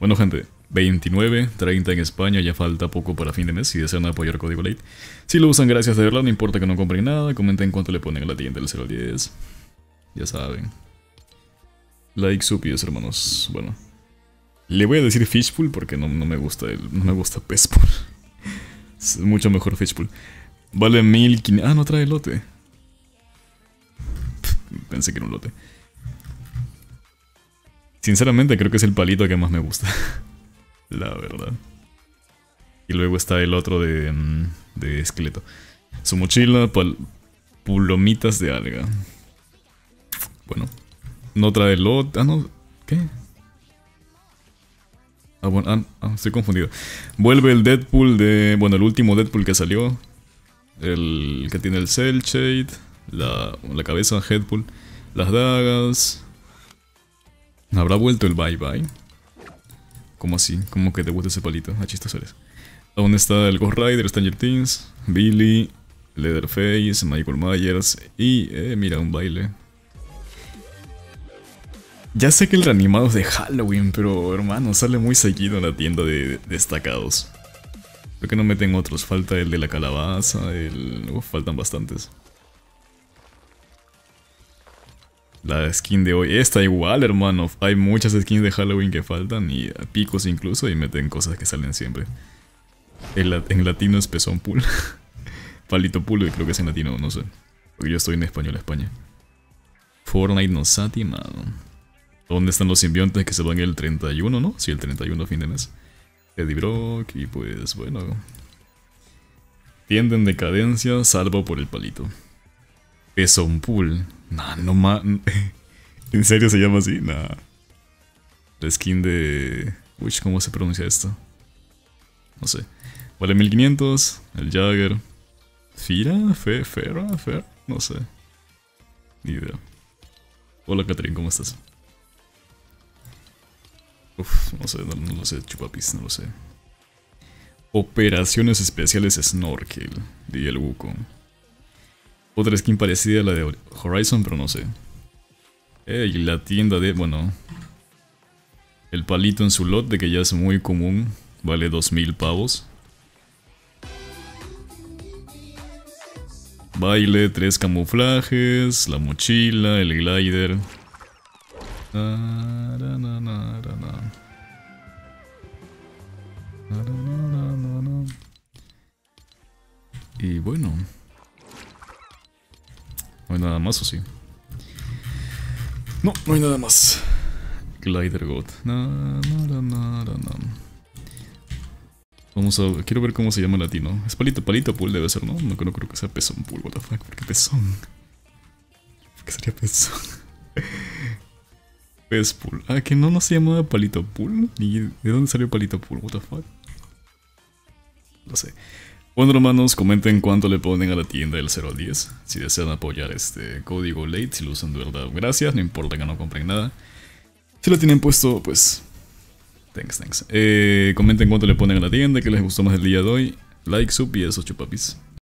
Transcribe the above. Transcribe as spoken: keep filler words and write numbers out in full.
Bueno, gente, veintinueve, treinta en España, ya falta poco para fin de mes si desean apoyar Código Late. Si lo usan, gracias de verdad, no importa que no compren nada, comenten cuánto le ponen a la tienda del cero al diez. Ya saben. Like supios, hermanos. Bueno. Le voy a decir Fishpool porque no, no me gusta el, no me gusta Pezpool. Es mucho mejor Fishpool. Vale mil quinientos... Ah, no trae lote. Pensé que era un lote. Sinceramente creo que es el palito que más me gusta. La verdad. Y luego está el otro de, de esqueleto. Su mochila, pal, pulomitas de alga. Bueno. No trae lot... Ah, no... ¿Qué? Ah, bueno, ah, ah, estoy confundido. Vuelve el Deadpool de... Bueno, el último Deadpool que salió. El que tiene el Cell Shade. La, la cabeza Headpool. Las dagas. ¿Habrá vuelto el Bye Bye? ¿Cómo así? ¿Cómo que te gusta ese palito? Ah, chistoso eres. Aún está el Ghost Rider, Stranger Things, Billy, Leatherface, Michael Myers y... Eh, mira, un baile. Ya sé que el reanimado es de Halloween, pero hermano, sale muy seguido en la tienda de destacados. ¿Por qué no meten otros? Falta el de la calabaza, el... Uf, faltan bastantes. La skin de hoy está igual, hermano. Hay muchas skins de Halloween que faltan y picos incluso y meten cosas que salen siempre. En, la, en latino es pezón pool. Palito pool, creo que es en latino, no sé. Porque yo estoy en español, España. Fortnite nos ha timado. ¿Dónde están los simbiontes que se van el treinta y uno, no? Sí, el treinta y uno fin de mes. Eddie Brock y pues bueno. Tienden en decadencia, salvo por el palito. Pezón pool. Nah, no más. ¿En serio se llama así? Nah. La skin de... Uy, ¿cómo se pronuncia esto? No sé. Vale mil quinientos. El Jagger. ¿Fira? ¿Fe? ¿Fera? ¿Fer? No sé. Ni idea. Hola, Catherine, ¿cómo estás? Uf, no sé, no, no lo sé, chupapis, no lo sé. Operaciones especiales Snorkel, diría el Wukong. Otra skin parecida a la de Horizon, pero no sé. Eh, y la tienda de... Bueno. El palito en su lot, de que ya es muy común. Vale dos mil pavos. Baile, tres camuflajes. La mochila, el glider. Na, na, na, na, na, na. Na, na, na, na, na. Y bueno... ¿No hay nada más o sí? No, no hay nada más. Glider God. Na, na, na, na, na. Vamos a... Quiero ver cómo se llama en latino. Es palito, palito pool debe ser, ¿no? No, no creo que sea pezón pool, what the fuck. ¿Por qué pezón? ¿Por qué sería pezón? Pez pool. Ah, que no, no se llamaba palito pool. ¿Y de dónde salió palito pool? What the fuck. No sé. Bueno, hermanos, comenten cuánto le ponen a la tienda del cero al diez. Si desean apoyar este código late, si lo usan de verdad, gracias. No importa que no compren nada. Si lo tienen puesto, pues... Thanks, thanks. Eh, comenten cuánto le ponen a la tienda, que les gustó más el día de hoy. Like, sub y eso, chupapis.